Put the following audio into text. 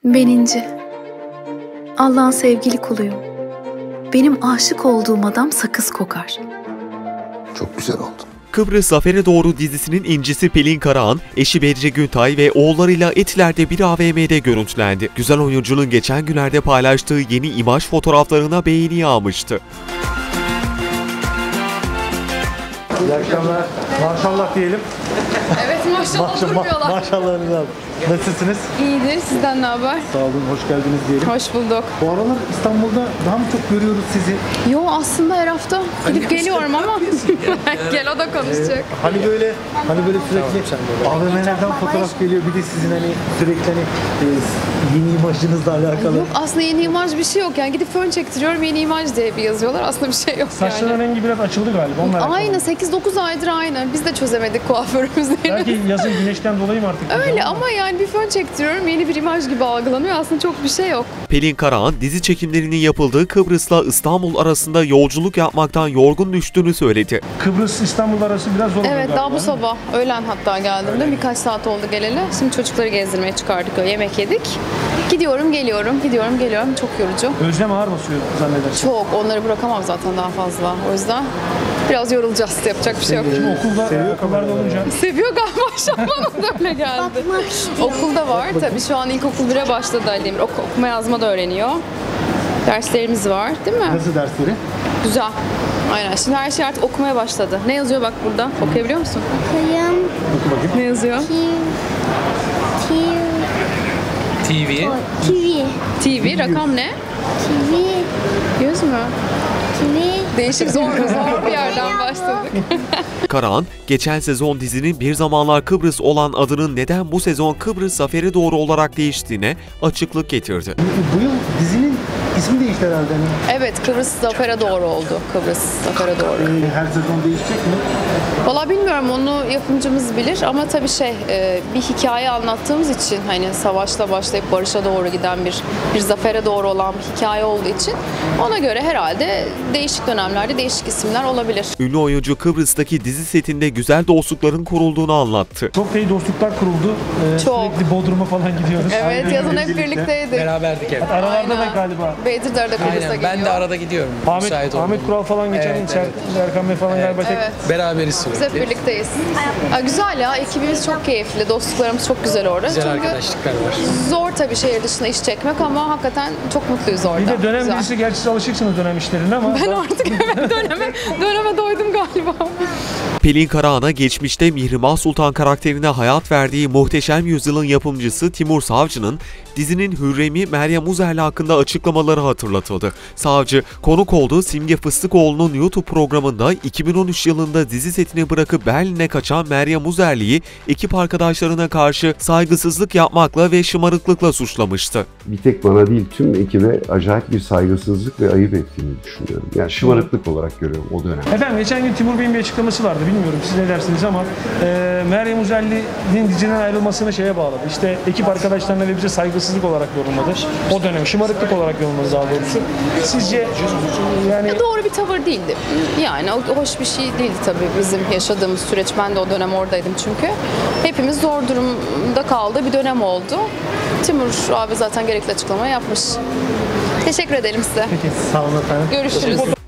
Ben İnci. Allah'ın sevgili kuluyum. Benim aşık olduğum adam sakız kokar. Çok güzel oldu. Kıbrıs Zafer'e Doğru dizisinin incisi Pelin Karahan, eşi Bedri Güntay ve oğullarıyla Etiler'de bir AVM'de görüntülendi. Güzel oyuncunun geçen günlerde paylaştığı yeni imaj fotoğraflarına beğeni yağmıştı. İyi akşamlar. Maşallah diyelim. Evet maşallah durmuyorlar. Maşallahınız abi. Nasılsınız? İyidir. Sizden ne haber? Sağ olun, hoş geldiniz diyelim. Hoş bulduk. Bu aralar İstanbul'da daha mı çok görüyoruz sizi? Yo aslında her hafta gidip geliyorum ama gel o da konuşacak. Hani böyle sürekli AVM'lerden fotoğraf geliyor. Bir de sizin hani sürekli yeni imajınızla alakalı. Yok aslında yeni imaj bir şey yok yani gidip fön çektiriyorum yeni imaj diye bir yazıyorlar aslında bir şey yok Saçların yani. rengi biraz açıldı galiba. Onunla alakalı. Aynı 8-9 aydır aynı. Biz de çözemedik kuaförümüzle. Belki yazın güneşten dolayı mı artık? Öyle ama yani bir fön çektiriyorum yeni bir imaj gibi algılanıyor. Aslında çok bir şey yok. Pelin Karahan, dizi çekimlerinin yapıldığı Kıbrıs'la İstanbul arasında yolculuk yapmaktan yorgun düştüğünü söyledi. Kıbrıs İstanbul arası biraz zor. Evet galiba, daha bu değil mi? sabah öğlen hatta geldim de birkaç saat oldu geleli. Şimdi çocukları gezdirmeye çıkardık yemek yedik. Gidiyorum geliyorum çok yorucu. Özlem ağır basıyor zannedersin. Çok onları bırakamam zaten daha fazla o yüzden biraz yorulacağız yapacak bir şey yok. Şimdi okullarda olunca Seviyor galiba şablonu da öyle geldi. Okulda var tabii şu an ilkokul 1'e başladı Ali Demir. Okuma yazma da öğreniyor. Derslerimiz var değil mi? Nasıl dersleri? Güzel. Aynen şimdi her şey artık okumaya başladı. Ne yazıyor bak burada? Okuyabiliyor musun? Kıyım. Ne yazıyor? TV. TV rakam ne? TV. 100 mü? TV. Değişik zor bir yerden başladık. Karahan, geçen sezon dizinin Bir Zamanlar Kıbrıs olan adının neden bu sezon Kıbrıs Zafer'e Doğru olarak değiştiğine açıklık getirdi. Bu yıl dizinin ismi değişti herhalde. Hani. Evet Kıbrıs Zafer'e doğru oldu. Kıbrıs Zafer'e doğru. Her sezon değişecek mi? Valla bilmiyorum onu yapımcımız bilir ama tabii bir hikaye anlattığımız için hani savaşla başlayıp barışa doğru giden bir zafere doğru olan bir hikaye olduğu için ona göre herhalde değişik dönemlerde değişik isimler olabilir. Ünlü oyuncu Kıbrıs'taki dizi setinde güzel dostlukların kurulduğunu anlattı. çok iyi dostluklar kuruldu. Çok. Sürekli Bodrum'a falan gidiyoruz. Evet yazın hep birlikteydik. Beraberdik hep. Aralarda da Aynen. galiba. Bedir de arada Kıbrıs'a Aynen. gidiyor. Ben de arada gidiyorum. müsait Ahmet olduğumda. Kural falan geçen Evet, içer. Erkan Bey falan galiba tek. Evet. Beraberiz Biz sürekli. hep birlikteyiz. Güzel ya ekibimiz çok keyifli. Dostluklarımız çok güzel orada. Güzel Çünkü arkadaşlıklar var. zor tabii şehir dışında iş çekmek ama hakikaten çok mutluyuz orada. Bir de dönem Güzel. dizisi gerçi siz alışıksınız dönem işlerine ama. Ben artık evet döneme doydum galiba. Pelin Karahan'a geçmişte Mihrimah Sultan karakterine hayat verdiği Muhteşem Yüzyıl'ın yapımcısı Timur Savcı'nın dizinin Hürrem'i Meryem Uzerli hakkında açıklamaları hatırlatıldı. Savcı, konuk olduğu Simge Fıstıkoğlu'nun YouTube programında 2013 yılında dizi setini bırakıp Berlin'e kaçan Meryem Uzerli'yi ekip arkadaşlarına karşı saygısızlık yapmakla ve şımarıklıkla suçlamıştı. Bir tek bana değil tüm ekibe acayip bir saygısızlık ve ayıp ettiğini düşünüyorum. Yani şımarıklık olarak görüyorum o dönem. Efendim geçen gün Timur Bey'in bir açıklaması vardı. Bilmiyorum siz ne dersiniz ama Meryem Uzerli'nin diziden ayrılmasını şeye bağladı. İşte ekip arkadaşlarına ve bize saygısızlık olarak yorumladı. O dönem şımarıklık olarak yorumladı daha doğrusu. Sizce yani... Doğru bir tavır değildi. Yani o hoş bir şey değildi tabii bizim yaşadığımız süreç. Ben de o dönem oradaydım çünkü. Hepimiz zor durumda kaldığı bir dönem oldu. Timur abi zaten gerekli açıklamayı yapmış. Teşekkür ederim size. Peki sağ olun efendim. Görüşürüz.